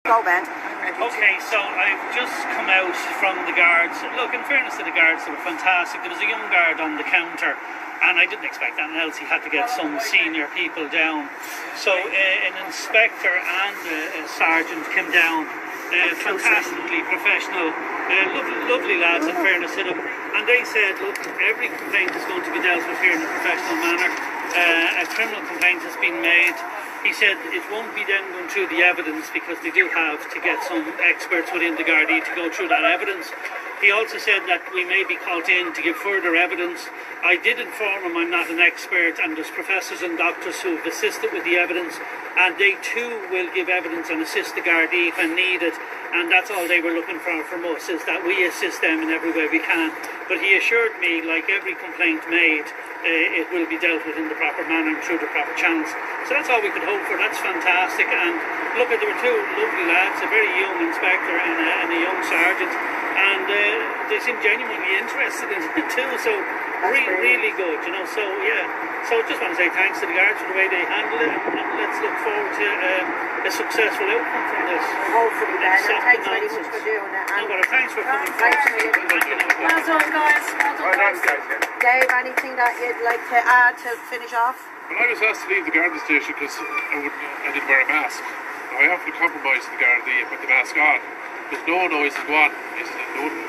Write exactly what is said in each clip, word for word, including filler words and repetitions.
Go, Ben. Okay, so I've just come out from the guards. Look, in fairness to the guards, they were fantastic. There was a young guard on the counter, and I didn't expect anything else. He had to get some senior people down. So uh, an inspector and uh, a sergeant came down, uh, fantastically professional, uh, lovely, lovely lads, in fairness to them. And they said, look, every complaint is going to be dealt with here in a professional manner. Uh, a criminal complaint has been made. He said it won't be then going through the evidence because they do have to get some experts within the Gardaí to go through that evidence. He also said that we may be called in to give further evidence. I did inform him I'm not an expert, and there's professors and doctors who have assisted with the evidence, and they too will give evidence and assist the Gardaí when needed. And that's all they were looking for from us, is that we assist them in every way we can. But he assured me, like every complaint made, uh, it will be dealt with in the proper manner and through the proper channels. So that's all we could hope for. That's fantastic. And look, there were two lovely lads, a very young inspector and a, and a young sergeant, and uh, they seemed genuinely interested in it too. So re really good, you know. So yeah. So just want to say thanks to the guards for the way they handled it, and let's look forward to um, a successful outcome from this. Hopefully, Ben. And thanks very much for doing it. No, but thanks for coming. Thanks for Thank you. Well done, guys. Well done, guys. Dave, anything that you'd like to add to finish off? When I was asked to leave the Garda station because I, wouldn't, I didn't wear a mask, I offered to compromise the Garda and put the mask on. Because no one always is one. He said, they wouldn't.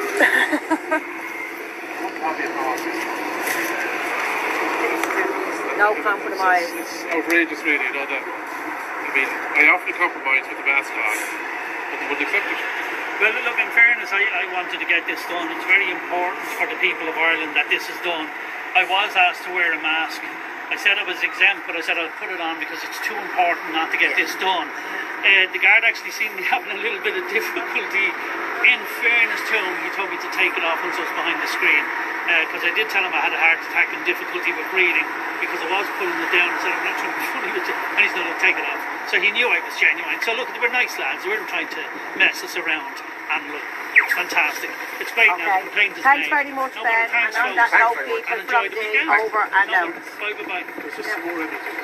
No compromise. It's, it's outrageous, really, you know, that, I mean, I offered to compromise with the mask on, but they wouldn't accept it. Well, look, in fairness, I, I wanted to get this done. It's very important for the people of Ireland that this is done. I was asked to wear a mask. I said I was exempt, but I said I'll put it on because it's too important not to get this done. Uh, the guard actually seemed to be having a little bit of difficulty. In fairness to him, he told me to take it off once I was behind the screen, because uh, I did tell him I had a heart attack and difficulty with breathing, because I was pulling it down. I said, I'm not trying to be funny with you. And he said, look, take it off. So he knew I was genuine. So look, they were nice lads. They weren't trying to mess us around. And look, it's fantastic. It's great okay. now. The complaint is thanks made. very much, No, Ben. thanks, and on that note, people and from the, the over and no, out. bye, bye, bye. There's just some more evidence.